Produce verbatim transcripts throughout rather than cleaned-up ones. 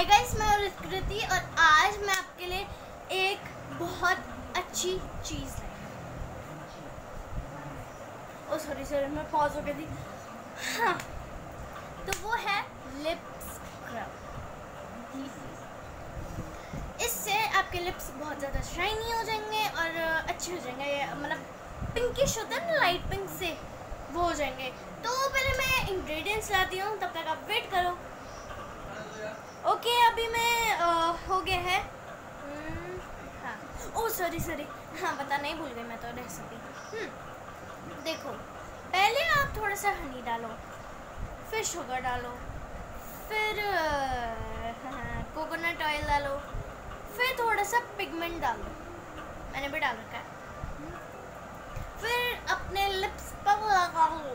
Hi guys, मैं कृति और आज मैं आपके लिए एक बहुत अच्छी चीज़ लाई। ओ सॉरी सॉरी मैं पॉज हो गई थी। हाँ, तो वो है लिप स्क्रब। इससे आपके लिप्स बहुत ज़्यादा शाइनी हो जाएंगे और अच्छे हो जाएंगे, मतलब पिंकिश होता है ना, लाइट पिंक से वो हो जाएंगे। तो पहले मैं इंग्रेडिएंट्स लाती हूँ, तब तक आप वेट करो। ओके okay, अभी मैं आ, हो गया है। हाँ, ओ सॉरी सॉरी हाँ बताना ही भूल गई मैं तो रेसिपी। हम्म देखो, पहले आप थोड़ा सा हनी डालो, फिर शुगर डालो, फिर कोकोनट ऑयल डालो, फिर थोड़ा सा पिगमेंट डालो, मैंने भी डाल रखा है। फिर अपने लिप्स पर लगाओ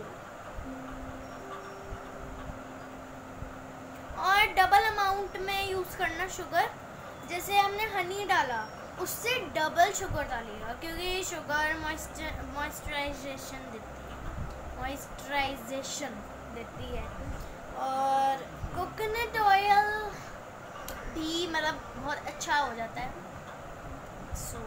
और डबल अमाउंट में यूज़ करना शुगर। जैसे हमने हनी डाला उससे डबल शुगर डालिएगा, क्योंकि शुगर मॉइस्चर मॉइस्चराइजेशन देती है मॉइस्चराइजेशन देती है और कोकोनट ऑयल भी मतलब बहुत अच्छा हो जाता है। सो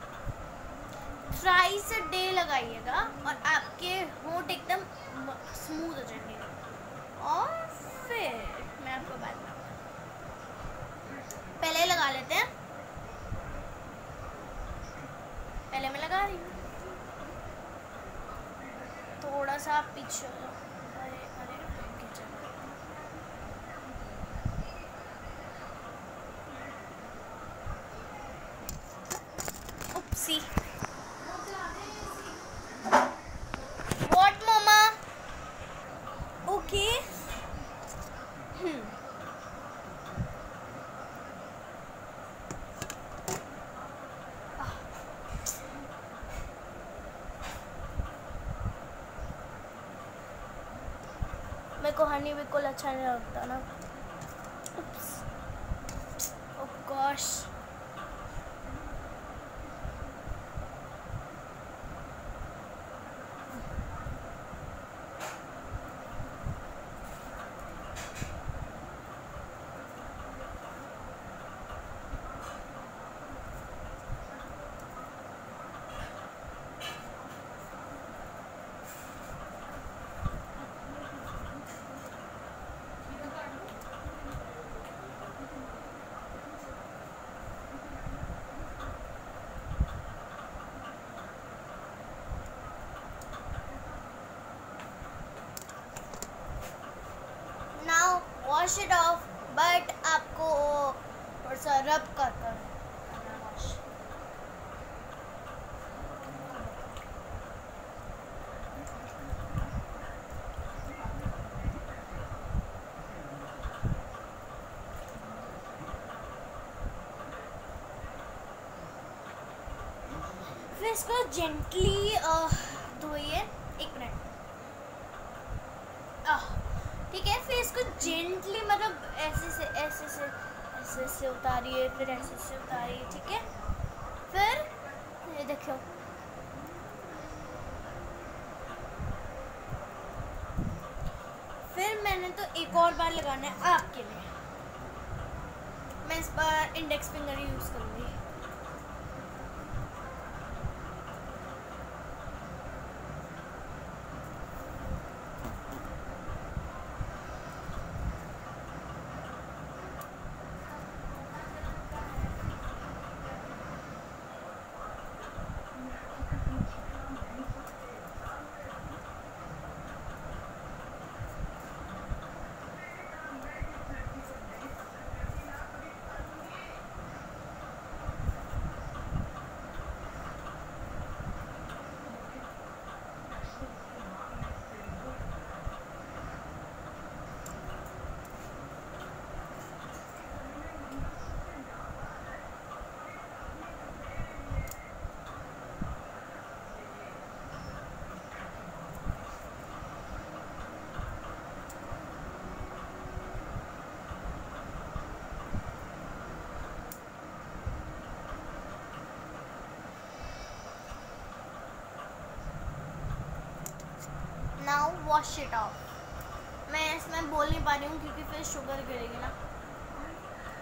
थ्राइस अ डे लगाइएगा और आपके होंठ एकदम स्मूथ हो जाएंगे। और फिर मैं आपको बात पहले लगा लेते हैं। पहले मैं लगा रही हूँ, थोड़ा सा पीछे। अरे अरे उपसी व्हाट मम्मा। ओके हम्म मेरे को हनी बिल्कुल अच्छा नहीं लगता ना। Oh gosh, wash it off, but आपको थोड़ा सा रब कर कर फिर इसको जेंटली धोइए। एक मिनट, ठीक है। फिर इसको जेंटली मतलब ऐसे से ऐसे से ऐसे से उतारिए, फिर ऐसे से उतारिए, ठीक है। फिर ये देखो, फिर मैंने तो एक और बार लगाना है आपके लिए। मैं इस बार इंडेक्स फिंगर यूज़ करूँगी। Now wash it off. मैं इसमें बोल नहीं पा रही हूँ क्योंकि फिर शुगर गिरेगी ना।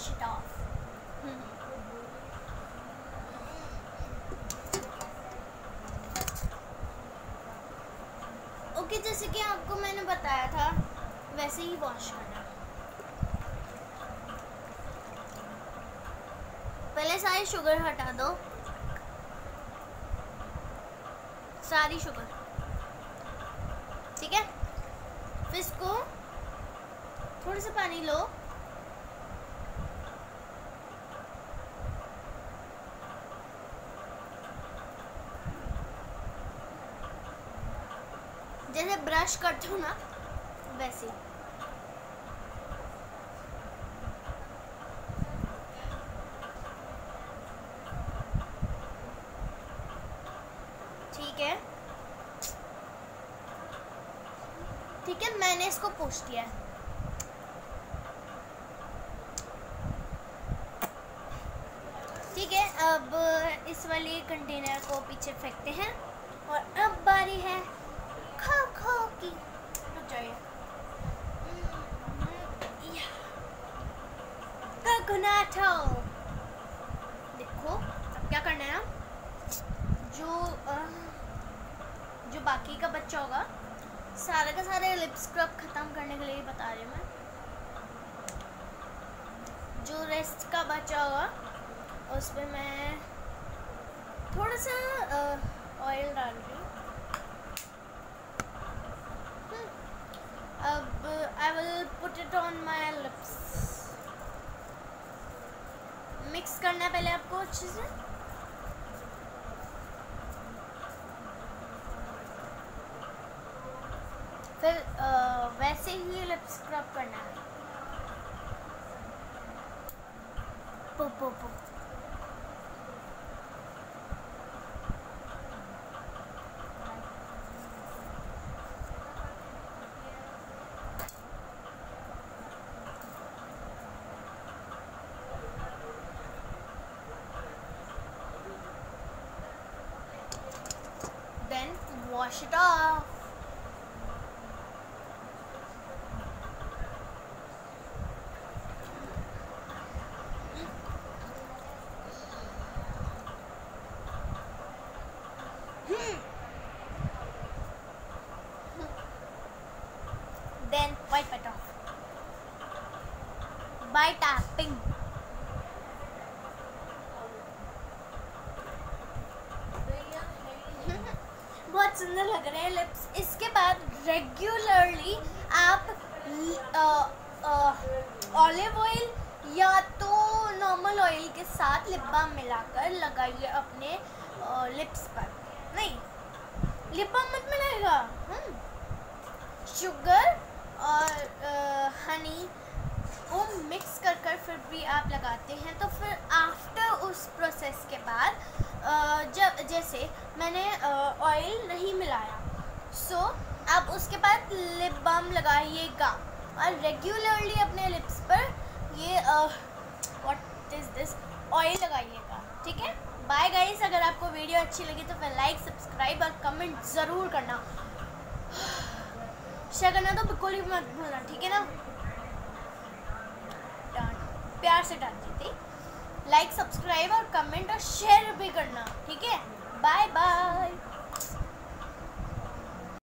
Wash it of. ओके, जैसे कि आपको मैंने बताया था वैसे ही वॉश करना। पहले सारी शुगर हटा दो, सारी शुगर, ठीक है। फिर इसको थोड़ा सा पानी लो, जैसे ब्रश करते हो ना वैसे। ठीक है, ठीक है, मैंने इसको पोंछ दिया है। ठीक है, अब इस वाले कंटेनर को पीछे फेंकते हैं और अब बारी है खो खो की। रुक जाइए, कोकोनट। देखो अब क्या करना है ना, जो जो बाकी का बच्चा होगा सारे का सारे लिप स्क्रब खत्म करने के लिए बता रही हूँ मैं। जो रेस्ट का बचा होगा उस पर मैं थोड़ा सा ऑयल डाल रही हूँ। अब I will put it on my lips. Mix करना है पहले आपको अच्छे से। फिर आ, वैसे ही लिप स्क्रब करना है। पो पो पो। Then wash it off. Then wipe it off by tapping. बहुत सुंदर लग रहे हैं लिप्स। इसके बाद रेगुलरली आप ऑलिव ऑयल या तो नॉर्मल ऑयल के साथ लिप बाम मिलाकर लगाइए अपने लिप्स पर। नहीं, लिप बाम मत मिलाएगा। शुगर और हनी को मिक्स कर कर फिर भी आप लगाते हैं, तो फिर आफ्टर उस प्रोसेस के बाद जब जैसे मैंने ऑयल नहीं मिलाया, सो आप उसके बाद लिप बाम लगाइएगा और रेगुलरली अपने लिप्स पर ये व्हाट इज़ दिस ऑयल लगाइएगा। ठीक है, बाय गाइस। अगर आपको वीडियो अच्छी लगी तो फिर लाइक, सब्सक्राइब और कमेंट ज़रूर करना। शेयर करना तो बिल्कुल ही मत भूलना, ठीक है ना। प्यार से डाल दी थी। लाइक, सब्सक्राइब और कमेंट और शेयर भी करना, ठीक है। Bye bye.